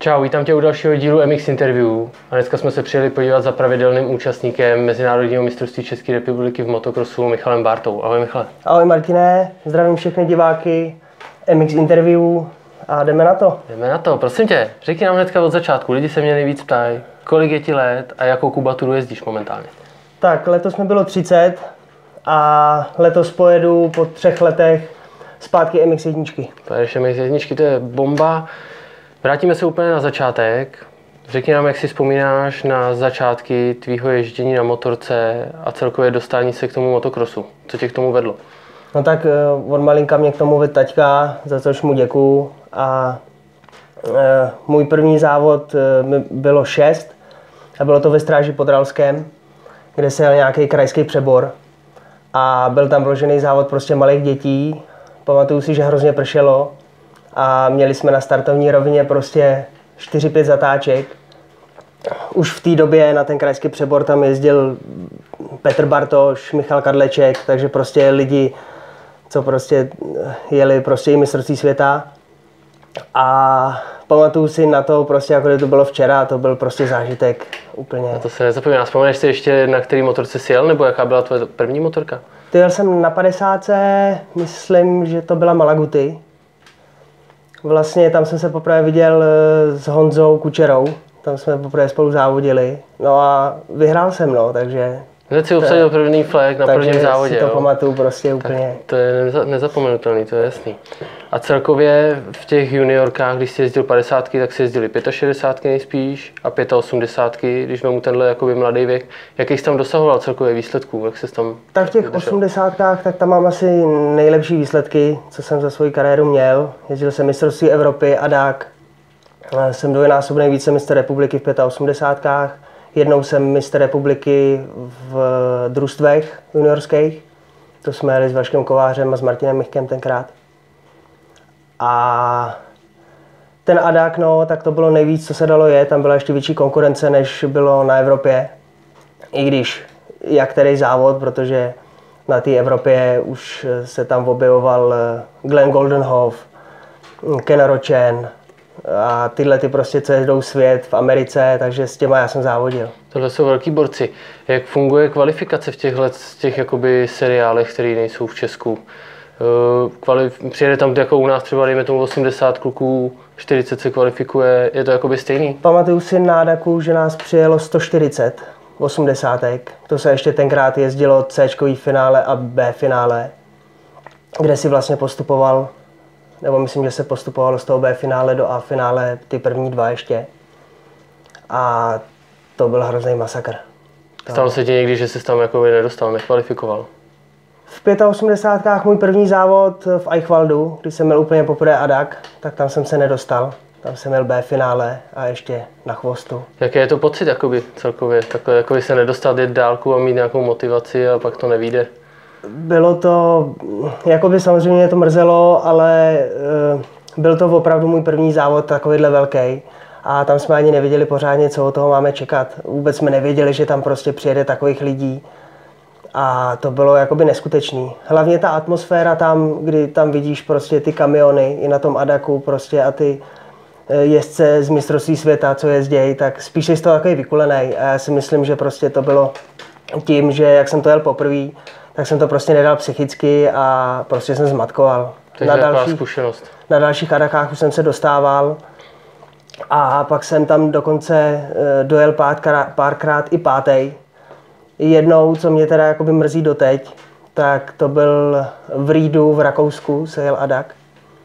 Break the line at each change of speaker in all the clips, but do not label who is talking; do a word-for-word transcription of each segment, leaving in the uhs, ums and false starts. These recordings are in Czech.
Čau, vítám tě u dalšího dílu M X Interview. A dneska jsme se přijeli podívat za pravidelným účastníkem Mezinárodního mistrovství České republiky v motokrosu Michalem Bártou. Ahoj Michale.
Ahoj Martine, zdravím všechny diváky M X Interview a jdeme na to.
Jdeme na to, prosím tě, řekni nám hnedka od začátku, lidi se mě nejvíc ptají, kolik je ti let a jakou kubaturu jezdíš momentálně?
Tak, letos mi bylo třicet a letos pojedu po třech letech zpátky M X jedna.
Pojedeš M X jedna, to je bomba. Vrátíme se úplně na začátek. Řekni nám, jak si vzpomínáš na začátky tvýho ježdění na motorce a celkově dostání se k tomu motokrosu. Co tě k tomu vedlo?
No tak od malinka mě k tomu vedl taťka, za což mu děkuju. A e, můj první závod e, mi bylo šest a bylo to ve Stráži pod Ralskem, kde se jel nějaký krajský přebor. A byl tam vložený závod prostě malých dětí. Pamatuju si, že hrozně pršelo. A měli jsme na startovní rovině prostě čtyři pět zatáček. Už v té době na ten krajský přebor tam jezdil Petr Bartoš, Michal Kadleček, takže prostě lidi, co prostě jeli prostě i mistrovství světa. A pamatuju si na to prostě, jako to bylo včera, to byl prostě zážitek úplně.
Na to se nezapomíná. Vzpomeneš si ještě, na který motorce jsi jel, nebo jaká byla tvoje první motorka?
Ty jel jsem na padesátce, myslím, že to byla Malaguty. Vlastně tam jsem se poprvé viděl s Honzou Kučerou, tam jsme poprvé spolu závodili, no a vyhrál jsem, no, takže...
Hned si obsadil první flag na prvním závodě,
si to
jo?
pamatuju prostě úplně.
Tak to je neza, nezapomenutelný, to je jasný. A celkově v těch juniorkách, když jsi jezdil padesátky, tak si jezdili šedesátky nejspíš a osmdesátky, když mám mu tenhle jakoby mladý věk. Jaký jsi tam dosahoval celkově výsledků? Jak jsi tam
tak v těch
držel?
osmdesátkách, tak tam mám asi nejlepší výsledky, co jsem za svou kariéru měl. Jezdil jsem mistrovství Evropy a dák. Jsem dvojnásobný vícemistr republiky v osmdesátkách. Jednou jsem mistr republiky v družstvech juniorských. To jsme jeli s Vaškem Kovářem a s Martinem Michkem tenkrát. A ten adák, no, tak to bylo nejvíc, co se dalo jet. Tam byla ještě větší konkurence, než bylo na Evropě. I když jak který závod, protože na té Evropě už se tam objevoval Glenn Goldenhoff, Ken Rochen a tyhle ty prostě, co jezdou svět v Americe, takže s těma já jsem závodil.
Tohle jsou velký borci. Jak funguje kvalifikace v těchhle těch jakoby seriálech, které nejsou v Česku? Kvalif- přijede tam jako u nás třeba, dejme tomu osmdesát kluků, čtyřicet se kvalifikuje, je to jakoby stejný?
Pamatuju si na Daku, že nás přijelo sto čtyřicet osmdesátek. To se ještě tenkrát jezdilo C-čkový finále a B finále, kde si vlastně postupoval, nebo myslím, že se postupovalo z toho B finále do A finále ty první dva ještě. A to byl hrozný masakr.
Stalo se ti někdy, že jsi tam jakoby nedostal, nekvalifikoval?
V osmdesátkách můj první závod v Eichwaldu, když jsem měl úplně poprvé adak, tak tam jsem se nedostal. Tam jsem měl B finále a ještě na chvostu.
Jaký je to pocit jakoby, celkově? Takhle jakoby se nedostat, jet dálku a mít nějakou motivaci a pak to nevyjde?
Bylo to, jakoby samozřejmě to mrzelo, ale e, byl to opravdu můj první závod takovýhle velký. A tam jsme ani nevěděli pořádně, co od toho máme čekat. Vůbec jsme nevěděli, že tam prostě přijede takových lidí. A to bylo jakoby neskutečný. Hlavně ta atmosféra tam, kdy tam vidíš prostě ty kamiony i na tom adaku prostě a ty jezdce z mistrovství světa, co jezdějí, tak spíš je z toho takový vykulenej. A já si myslím, že prostě to bylo tím, že jak jsem to jel poprvé, tak jsem to prostě nedal psychicky a prostě jsem zmatkoval.
To je na dalších, zkušenost.
Na dalších adakách už jsem se dostával a pak jsem tam dokonce dojel párkrát, párkrát i pátej. Jednou, co mě teda jakoby mrzí doteď, tak to byl v Riedu v Rakousku, se jel adak.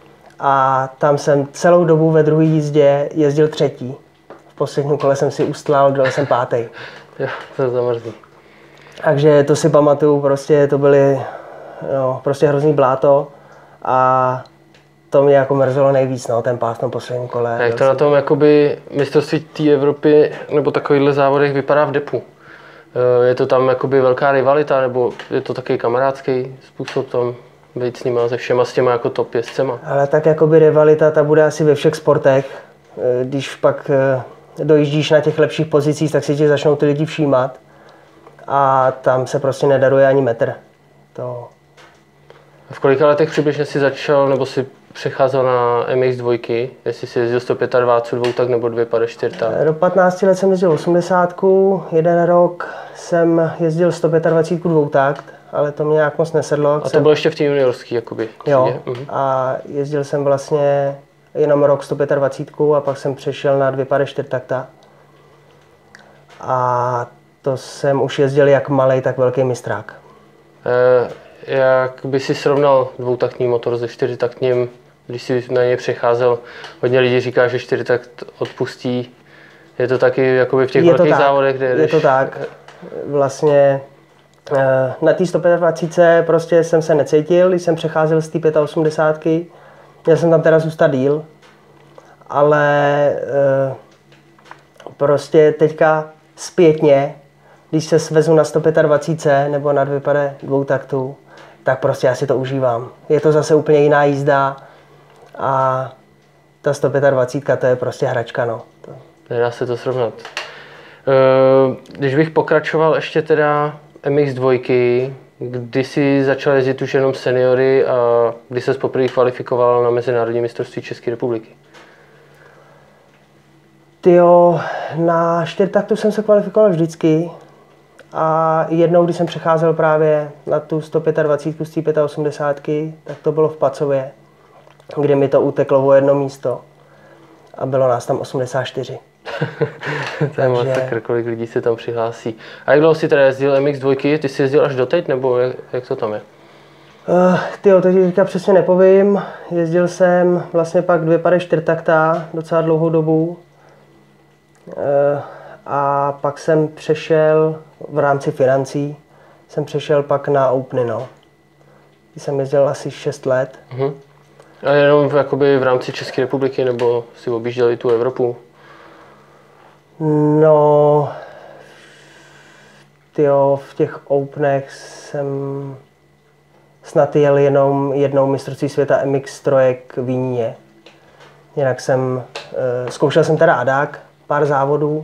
A tam jsem celou dobu ve druhé jízdě jezdil třetí. V posledním kole jsem si ustlal, dojel jsem pátej.
Jo, to je zamrzlý.
Takže to si pamatuju, prostě to byly no, prostě hrozný bláto a to mě jako mrzelo nejvíc, no, ten pád v tom posledním kole.
A jak to na tom jakoby mistrovství té Evropy nebo takovýchhle závodech vypadá v depu? Je to tam jakoby velká rivalita, nebo je to takový kamarádský způsob tam být s nima, se všema s těma jako top jezdcema?
Ale tak jakoby rivalita ta bude asi ve všech sportech. Když pak dojíždíš na těch lepších pozicích, tak si tě začnou ty lidi všímat. A tam se prostě nedaruje ani metr. To...
V kolika letech přibližně si začal, nebo si přecházel na M X dva, jestli jsi jezdil sto dvacet pět dvoutak nebo dvě padesát čtyři tak.
Do patnácti let jsem jezdil osmdesátku, jeden rok jsem jezdil sto dvacet pět dvoutakt, ale to mě nějak moc nesedlo.
A to
jsem...
bylo ještě v té juniorský, jakoby?
Jo, mhm. A jezdil jsem vlastně jenom rok sto dvacet pět a pak jsem přešel na dvě padesát čtyři takta. A to jsem už jezdil jak malej, tak velký mistrák.
E, jak by si srovnal dvoutaktní motor se čtyřitaktním, když si na něj přecházel? Hodně lidí říká, že čtyřitakt odpustí. Je to taky jakoby v těch
je
velkých
tak,
závodech, kde
Je
jdeš...
to tak. Vlastně na té sto dvacet pět prostě jsem se necítil, když jsem přecházel z té osmdesát pět. Měl jsem tam teda zůstat díl, ale prostě teďka zpětně, když se svezu na sto dvacet pět C nebo na dvě pade dvoutaktů, tak prostě já si to užívám. Je to zase úplně jiná jízda a ta sto dvacet pět to je prostě hračka, no.
Nedá se to srovnat. Když bych pokračoval ještě teda M X dva, kdy jsi začal jezdit už jenom seniory a kdy ses poprvé kvalifikoval na mezinárodní mistrovství České republiky?
Tyjo, na čtyřtaktu jsem se kvalifikoval vždycky a jednou, když jsem přecházel právě na tu sto dvacet pět z té osmdesát pět, tak to bylo v Pacově, kde mi to uteklo o jedno místo a bylo nás tam osmdesát čtyři.
To je masakr, kolik lidí se tam přihlásí. A jak dlouho jsi teda jezdil M X dva? Ty jsi jezdil až doteď, nebo jak, jak to tam je?
Uh, tyjo, to ti teďka přesně nepovím. Jezdil jsem vlastně pak dvě pade čtyřtakta docela dlouhou dobu. Uh, a pak jsem přešel v rámci financí, jsem přešel pak na Openy, no. Jsem jezdil asi šest let.
Uh-huh. A jenom v, jakoby v rámci České republiky, nebo si objížděl i tu Evropu?
No, tyjo, v těch Openech jsem snad jel jenom jednou mistrovství světa M X trojek v Jíně. Jinak jsem, uh, zkoušel jsem teda Adák, pár závodů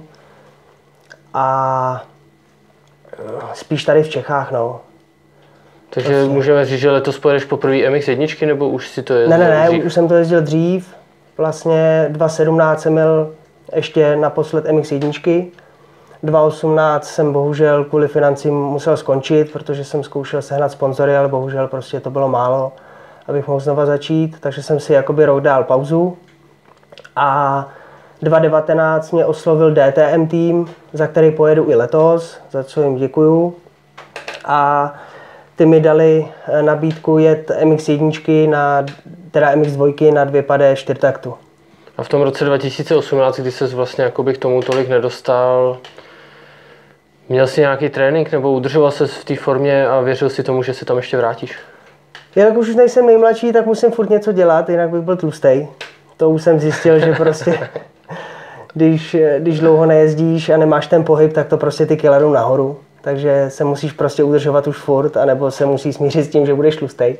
a spíš tady v Čechách, no.
Takže
Prostě.
Můžeme říct, že letos pojedeš poprvé M X jedna, nebo už si to jezdil
Ne, ne, ne,
dřív?
už jsem to jezdil dřív. Vlastně dva tisíce sedmnáct jsem měl ještě naposled M X jedna. dva tisíce osmnáct jsem bohužel kvůli financím musel skončit, protože jsem zkoušel sehnat sponzory, ale bohužel prostě to bylo málo, abych mohl znova začít, takže jsem si jakoby rok dal pauzu. A dva tisíce devatenáct mě oslovil D T M tým, za který pojedu i letos, za co jim děkuju. A ty mi dali nabídku jet M X jedna na, teda M X dva na dvě pade čtyřtaktu.
A v tom roce dva tisíce osmnáct, kdy ses vlastně jakoby k tomu tolik nedostal, měl jsi nějaký trénink nebo udržoval ses v té formě a věřil si tomu, že se tam ještě vrátíš?
Jak už nejsem nejmladší, tak musím furt něco dělat, jinak bych byl tlustej. To už jsem zjistil, že prostě když, když dlouho nejezdíš a nemáš ten pohyb, tak to prostě ty kila jdou nahoru. Takže se musíš prostě udržovat už furt, anebo se musíš smířit s tím, že budeš tlustej.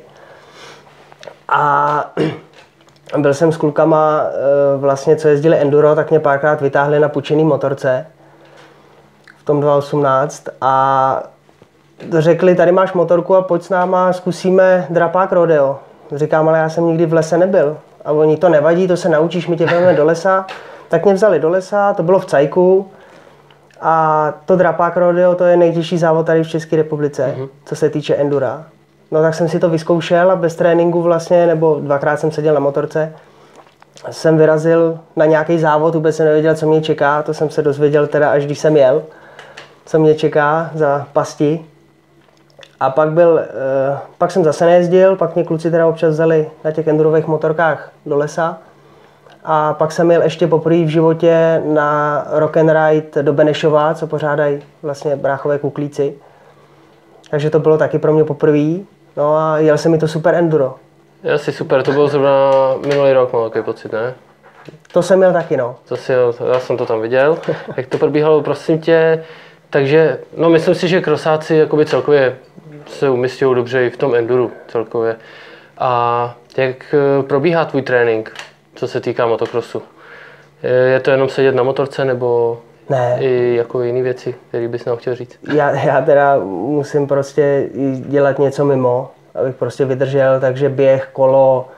A byl jsem s klukama, vlastně, co jezdili enduro, tak mě párkrát vytáhli na půjčený motorce v tom dva tisíce osmnáct a řekli, tady máš motorku a pojď s náma, zkusíme drapák rodeo. Říkám, ale já jsem nikdy v lese nebyl. A oni, to nevadí, to se naučíš, my tě vezmeme do lesa. Tak mě vzali do lesa, to bylo v Cajku. A to drapák rodeo, to je nejtěžší závod tady v České republice, mm-hmm. co se týče endura. No tak jsem si to vyzkoušel a bez tréninku vlastně, nebo dvakrát jsem seděl na motorce, jsem vyrazil na nějaký závod, vůbec jsem nevěděl, co mě čeká, to jsem se dozvěděl teda až když jsem jel, co mě čeká za pasti. A pak byl, eh, pak jsem zase nejezdil, pak mě kluci teda občas vzali na těch endurových motorkách do lesa. A pak jsem jel ještě poprvé v životě na rock and ride do Benešova, co pořádají vlastně bráchové kuklíci. Takže to bylo taky pro mě poprvé. No a jel jsem mi to super enduro.
Asi super, to bylo zrovna minulý rok, mám takový pocit, ne?
To jsem měl taky, no.
To si, já jsem to tam viděl. Jak to probíhalo, prosím tě. Takže, no myslím si, že krosáci jakoby celkově se umístějí dobře i v tom enduru celkově. A jak probíhá tvůj trénink, co se týká motokrosu? Je to jenom sedět na motorce, nebo
ne.
I jako jiné věci, které bys nám chtěl říct?
Já, já teda musím prostě dělat něco mimo, abych prostě vydržel, takže běh, kolo,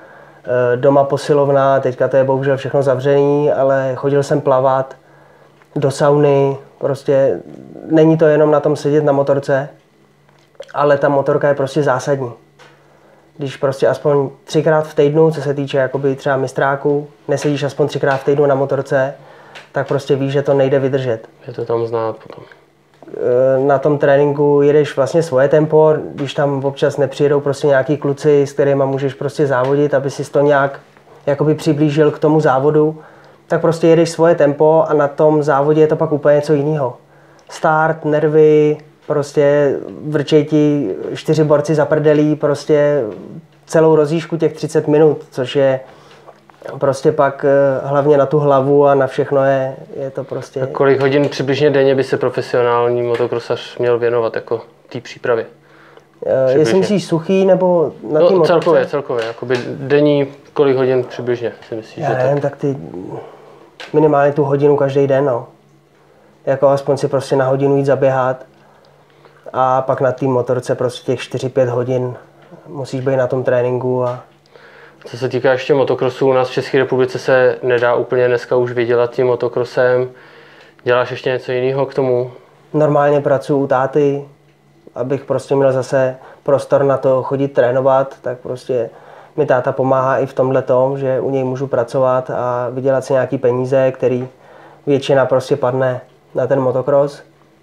doma posilovna, teďka to je bohužel všechno zavřený, ale chodil jsem plavat do sauny, prostě není to jenom na tom sedět na motorce, ale ta motorka je prostě zásadní. Když prostě aspoň třikrát v týdnu, co se týče jakoby třeba mistráku, nesedíš aspoň třikrát v týdnu na motorce, tak prostě víš, že to nejde vydržet.
Je to tam znát potom.
Na tom tréninku jedeš vlastně svoje tempo, když tam občas nepřijedou prostě nějaký kluci, s kterými můžeš prostě závodit, aby si to nějak jakoby přiblížil k tomu závodu, tak prostě jedeš svoje tempo a na tom závodě je to pak úplně něco jiného. Start, nervy, prostě vrčej ti čtyři borci za prdelí, prostě celou rozjížďku těch třicet minut, což je prostě pak hlavně na tu hlavu a na všechno je, je to prostě...
A kolik hodin přibližně denně by se profesionální motokrosař měl věnovat jako té přípravě?
Přibližně. Jestli myslíš suchý nebo na
no,
té motorce?
Celkově, celkově. Jakoby denní kolik hodin přibližně si myslíš?
Já
že
nevím, tak ty minimálně tu hodinu každý den, no. Jako aspoň si prostě na hodinu jít zaběhat a pak na té motorce prostě těch čtyři pět hodin musíš být na tom tréninku a...
Co se týká ještě motokrosu, u nás v České republice se nedá úplně dneska už vydělat tím motokrosem. Děláš ještě něco jiného k tomu?
Normálně pracuji u táty, abych prostě měl zase prostor na to chodit trénovat, tak prostě mi táta pomáhá i v tomhle tom, že u něj můžu pracovat a vydělat si nějaký peníze, který většina prostě padne na ten motokros.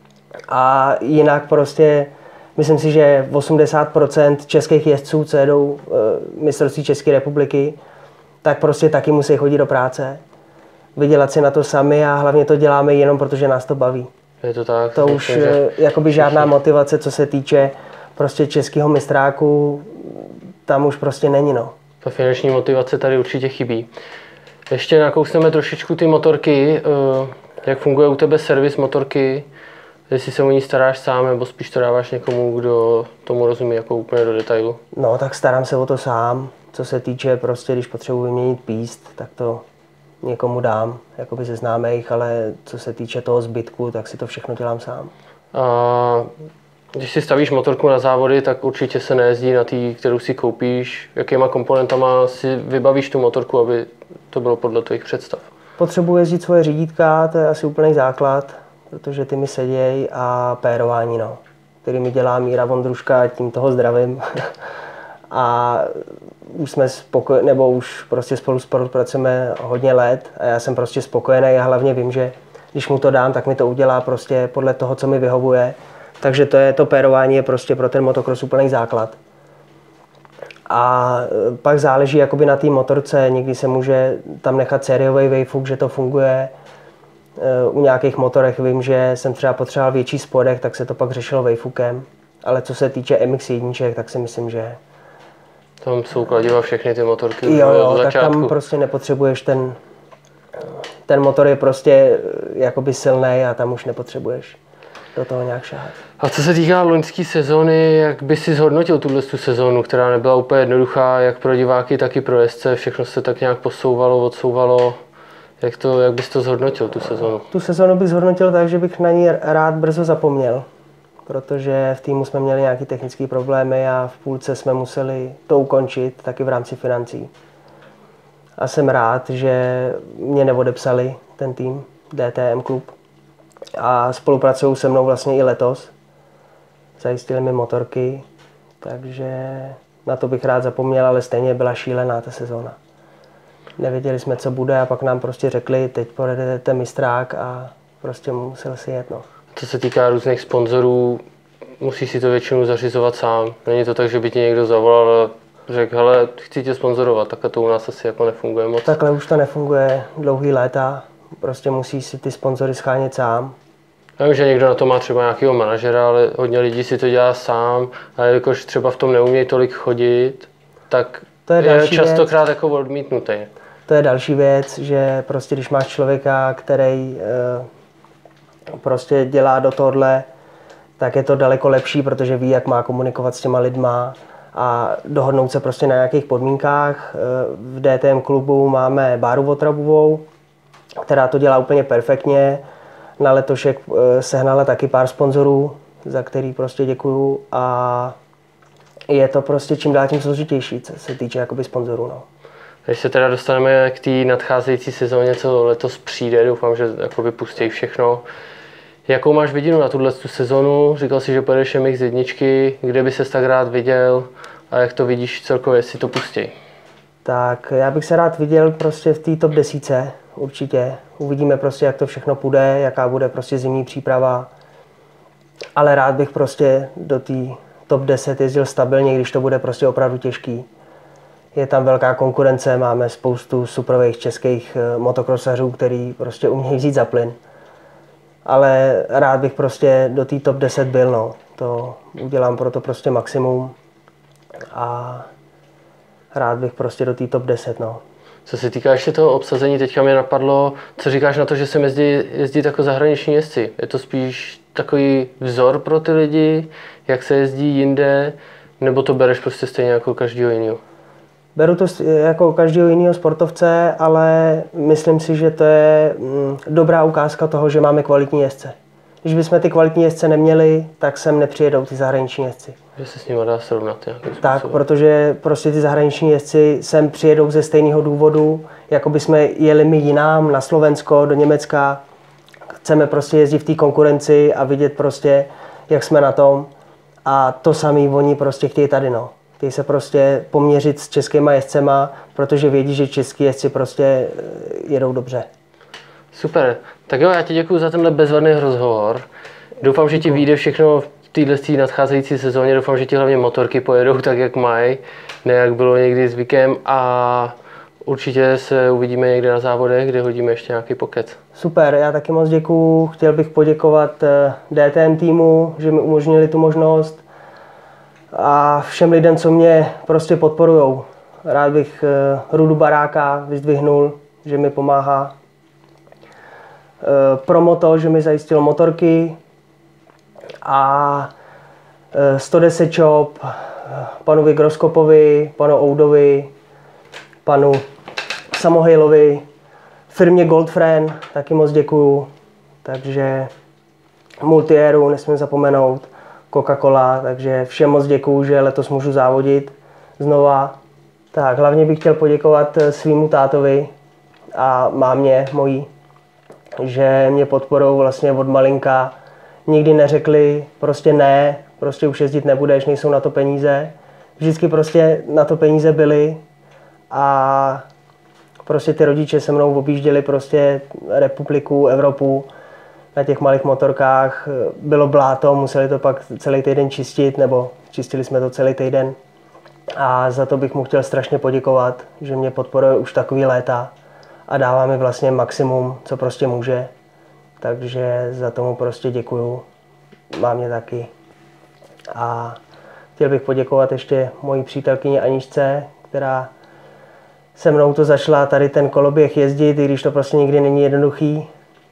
A jinak prostě myslím si, že osmdesát procent českých jezdců, co jedou e, mistrovství České republiky, tak prostě taky musí chodit do práce, vydělat si na to sami a hlavně to děláme jenom protože nás to baví.
Je to tak?
To už že jakoby žádná motivace, co se týče prostě českého mistráku, tam už prostě není, no.
Ta finanční motivace tady určitě chybí. Ještě nakousneme trošičku ty motorky, jak funguje u tebe servis motorky, jestli se o ní staráš sám, nebo spíš to dáváš někomu, kdo tomu rozumí jako úplně do detailu?
No, tak starám se o to sám. Co se týče prostě, když potřebuji vyměnit píst, tak to někomu dám, jakoby ze známých, ale co se týče toho zbytku, tak si to všechno dělám sám.
A když si stavíš motorku na závody, tak určitě se nejezdí na té, kterou si koupíš. Jakýma komponentama si vybavíš tu motorku, aby to bylo podle tvých představ?
Potřebuji jezdit svoje řídítka, to je asi úplný základ, protože ty mi sedějí, a pérování, no, který mi dělá Míra Vondruška, tím toho zdravím. A už jsme spokojeni, nebo už prostě spolu spolupracujeme hodně let a já jsem prostě spokojený a hlavně vím, že když mu to dám, tak mi to udělá prostě podle toho, co mi vyhovuje. Takže to je to pérování je prostě pro ten motocross úplný základ. A pak záleží jakoby na té motorce, někdy se může tam nechat sériový vejfuk, že to funguje. U nějakých motorech vím, že jsem třeba potřeboval větší spodek, tak se to pak řešilo vejfukem. Ale co se týče M X jedna, tak si myslím, že...
Tam jsou kladiva všechny ty motorky.
Jo, jo, tak tam prostě nepotřebuješ ten... Ten motor je prostě jakoby silný a tam už nepotřebuješ do toho nějak šahat.
A co se týká loňské sezóny, jak by si zhodnotil tuhle sezónu, která nebyla úplně jednoduchá, jak pro diváky, tak i pro jezdce, všechno se tak nějak posouvalo, odsouvalo. Jak, to, jak bys to zhodnotil, tu sezónu?
Tu sezónu bych zhodnotil tak, že bych na ní rád brzo zapomněl, protože v týmu jsme měli nějaké technické problémy a v půlce jsme museli to ukončit, taky v rámci financí. A jsem rád, že mě neodepsali ten tým, D T M klub. A spolupracují se mnou vlastně i letos. Zajistili mi motorky, takže na to bych rád zapomněl, ale stejně byla šílená ta sezóna. Nevěděli jsme, co bude a pak nám prostě řekli, teď pojedete mistrák a prostě musel si jet. No.
Co se týká různých sponzorů, musíš si to většinou zařizovat sám. Není to tak, že by ti někdo zavolal a řekl, hele, chci tě sponzorovat, takhle to u nás asi jako nefunguje moc.
Takhle už to nefunguje dlouhý léta, prostě musíš si ty sponzory schánět sám.
Já vím, že někdo na to má třeba nějakého manažera, ale hodně lidí si to dělá sám a jelikož třeba v tom neumějí tolik chodit, tak
to je,
je častokrát jako odmítnutý.
To je další věc, že prostě když máš člověka, který e, prostě dělá do tohle, tak je to daleko lepší, protože ví, jak má komunikovat s těma lidma a dohodnout se prostě na nějakých podmínkách. V D T M klubu máme Báru Votrabovou, která to dělá úplně perfektně. Na letošek sehnala taky pár sponzorů, za který prostě děkuju, a je to prostě čím dál tím složitější, co se týče jakoby sponzorů. No.
Když se teda dostaneme k té nadcházející sezóně, co letos přijde, doufám, že jakoby pustí všechno. Jakou máš vidinu na tuhle sezonu? Říkal jsi, že pojedeš M X jedničky, kde by ses tak rád viděl a jak to vidíš celkově, jestli to pustí?
Tak já bych se rád viděl prostě v té top desítce, určitě. Uvidíme prostě, jak to všechno půjde, jaká bude prostě zimní příprava. Ale rád bych prostě do té top deset jezdil stabilně, když to bude prostě opravdu těžký. Je tam velká konkurence, máme spoustu superových českých motokrosařů, který prostě umějí vzít za plyn. Ale rád bych prostě do té top deset byl, no. To udělám pro to prostě maximum a rád bych prostě do té top deset, no.
Co se týká ještě toho obsazení, teďka mě napadlo, co říkáš na to, že sem jezdí, jezdí jako zahraniční jezdci. Je to spíš takový vzor pro ty lidi, jak se jezdí jinde, nebo to bereš prostě stejně jako každýho jiného?
Beru to jako každého jiného sportovce, ale myslím si, že to je dobrá ukázka toho, že máme kvalitní jezdce. Když bychom ty kvalitní jezdce neměli, tak sem nepřijedou ty zahraniční jezdci.
Že se s nimi dá srovnat nějakým
Tak, způsobem. Protože prostě ty zahraniční jezdci sem přijedou ze stejného důvodu, jako by jsme jeli my jinam, na Slovensko, do Německa. Chceme prostě jezdit v té konkurenci a vidět prostě, jak jsme na tom. A to samý oni prostě chtějí tady, no. Chtějí se prostě poměřit s českýma jezdcema, protože vědí, že český jezdci prostě jedou dobře.
Super. Tak jo, já ti děkuji za tenhle bezvadný rozhovor. Doufám, že ti vyjde všechno v této nadcházející sezóně. Doufám, že ti hlavně motorky pojedou tak, jak mají, ne jak bylo někdy zvykem. A určitě se uvidíme někde na závodech, kde hodíme ještě nějaký pokec.
Super, já taky moc děkuju. Chtěl bych poděkovat D T M týmu, že mi umožnili tu možnost. A všem lidem, co mě prostě podporujou. Rád bych Rudu Baráka vyzdvihnul, že mi pomáhá. Promoto, že mi zajistil motorky. A sto deset Shop, panu Groskopovi, panu Oudovi, panu Samohejlovi, firmě Goldfriend, taky moc děkuju. Takže Multieru nesmím zapomenout, Coca-Cola, takže všem moc děkuju, že letos můžu závodit znova. Tak hlavně bych chtěl poděkovat svýmu tátovi a mámě mojí, že mě podporou vlastně od malinka. Nikdy neřekli prostě ne, prostě už jezdit nebudeš, nejsou na to peníze. Vždycky prostě na to peníze byly a prostě ty rodiče se mnou objížděli prostě republiku, Evropu na těch malých motorkách. Bylo bláto, museli to pak celý týden čistit, nebo čistili jsme to celý týden. A za to bych mu chtěl strašně poděkovat, že mě podporuje už takový léta a dává mi vlastně maximum, co prostě může. Takže za tomu prostě děkuju. Mámě taky. A chtěl bych poděkovat ještě mojí přítelkyni Aničce, která se mnou to začala tady ten koloběh jezdit, i když to prostě nikdy není jednoduchý.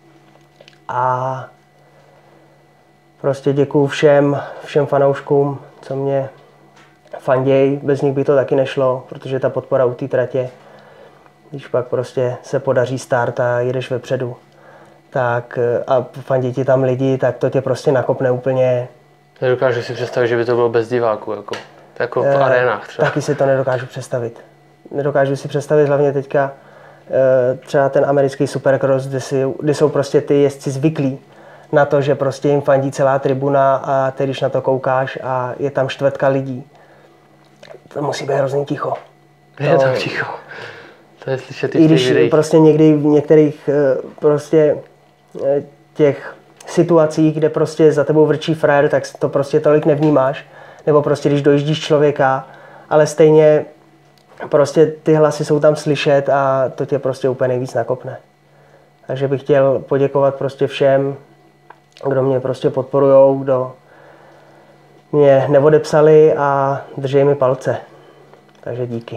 A prostě děkuju všem, všem fanouškům, co mě fanděj. Bez nich by to taky nešlo, protože ta podpora u té tratě, když pak prostě se podaří start a jedeš vepředu, tak a fandí ti tam lidi, tak to tě prostě nakopne úplně.
Nedokážu si představit, že by to bylo bez diváků, jako, jako v e, arénách třeba.
Taky si to nedokážu představit. Nedokážu si představit hlavně teďka e, třeba ten americký Supercross, kde, si, kde jsou prostě ty jezdci zvyklí na to, že prostě jim fandí celá tribuna a ty, když na to koukáš a je tam čtvrtka lidí, to musí být hrozně ticho.
Je tam ticho. To je slyšet
i když prostě někdy v některých prostě těch situacích, kde prostě za tebou vrčí frajer, tak to prostě tolik nevnímáš. Nebo prostě když dojíždíš člověka, ale stejně prostě ty hlasy jsou tam slyšet a to tě prostě úplně nejvíc nakopne. Takže bych chtěl poděkovat prostě všem, kdo mě prostě podporujou, kdo mě neodepsali a drží mi palce. Takže díky.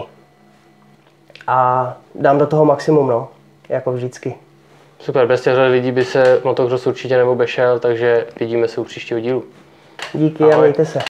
A dám do toho maximum, no, jako vždycky.
Super, bez těchto lidí by se motocross určitě neobešel, takže vidíme se u příštího dílu.
Díky. Ahoj. A mějte se.